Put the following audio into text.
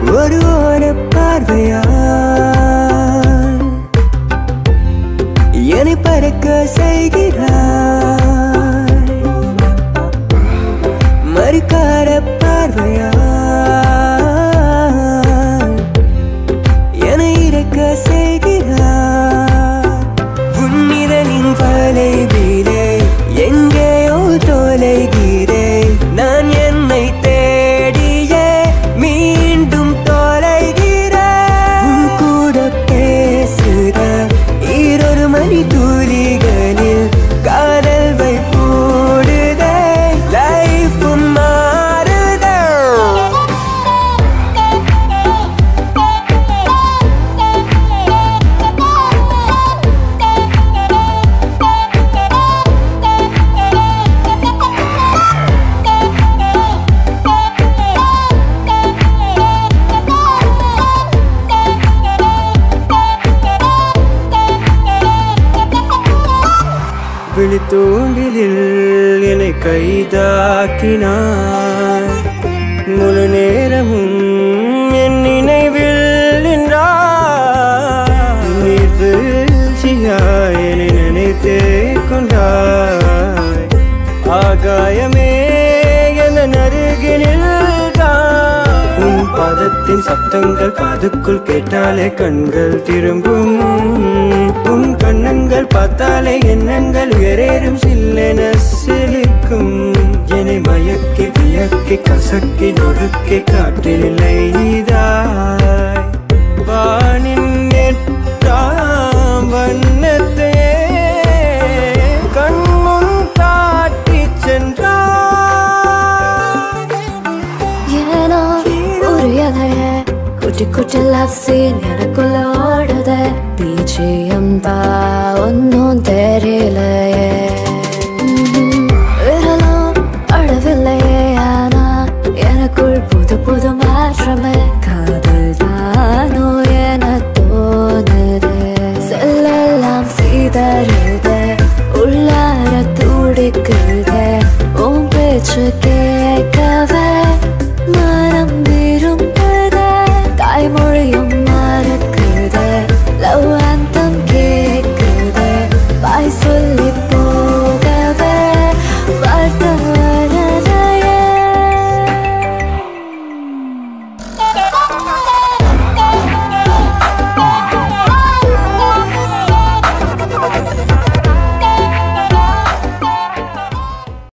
ஒரு ஓர பார்வையா என்னை பறக்க செய்கிறாய் மறுக்கார பார்வையா என்னை இறக்க செய்கிறாய் உன்னிரலின் வளைவிலே எங்கேயோ தொலைகிறேன் நான் என்னை தேடியே மீண்டும் தொலைகிறேன் உன் கூட பேசுற ஈரொரு மணி துளிகளில் காதல் வைப்பூடுதே லைஃப் மாறுதே விழித்தூண்டிலில் என்னை கைதாக்கினாய் முழு நேரமும் என் நினைவில் நின்றாய் நீர்வீழ்ச்சியாய் என்னை நினைத்தே கொண்டாய் ஆகாயமே என் அருகினில் உன் பாதத்தின் சப்தங்கள் காதுக்குள் கேட்டாலே கண்கள் திரும்பும் உன் கண்ணங்கள் பார்த்தாலே எண்ணங்கள் உயரேறும் சில்லென சிலிக்கும் என்னை மயக்கி வியக்கி கசக்கி நொறுக்கி காற்றினில்லை நீதாய் வானின் எட்டாம் வண்ணத்தையே கண்முன் காட்டி சென்றாய் ஏனோ புரியலையே குட்டி குட்டி லவ் சீன் எனக்குள்ள ஓடுதே BGM தான் ஒன்னும் தெரியலையே விரலும் அழவில்லையே ஆனா எனக்குள் புது புது மாற்றமே